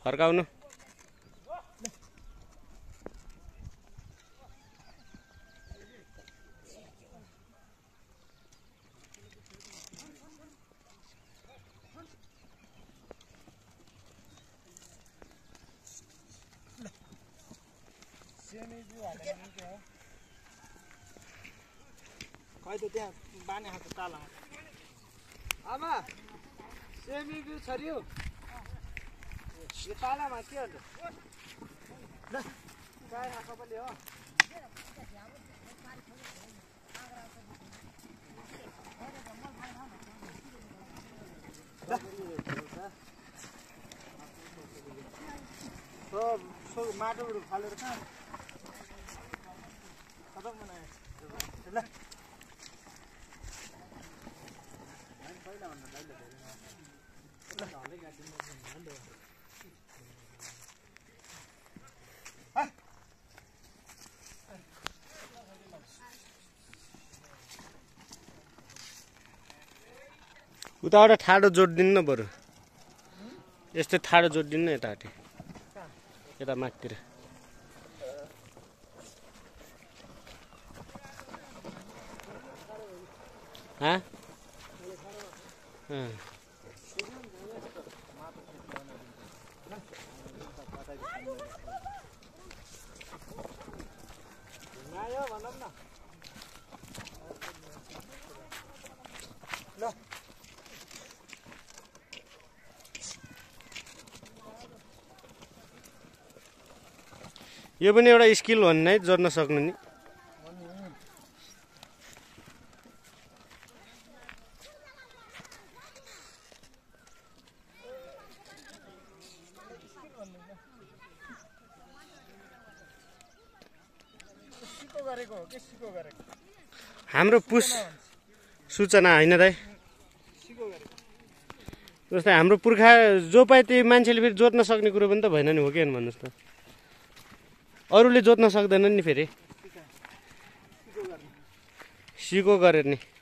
फर्काउनु खै त त्यहाँ बाने हात ताला आमा सेमी बिउ छरियो यो तालामा के हुन्छ ल गाई आएको पनि हो सो माटोहरू फालेर कहाँ खतम बनायो ल उताबाट ठाडो जोडिदिनु न बरु यस्तै ठाडो जोडिदिनु न यतापट्टि यता माथितिर यो पनि एउटा स्किल हो नि जोड्न सक्नु नि हाम्रो पुस सूचना होइन दाइ जस्तै हाम्रो पुर्खा जो पाए त्यही मान्छेले फेरि जोत्न सक्ने कुरो पनि त भएन नि हो कि भन्नुहोस् त अरूले जोत्न सक्दैन नि फेरि सिको गरेर नि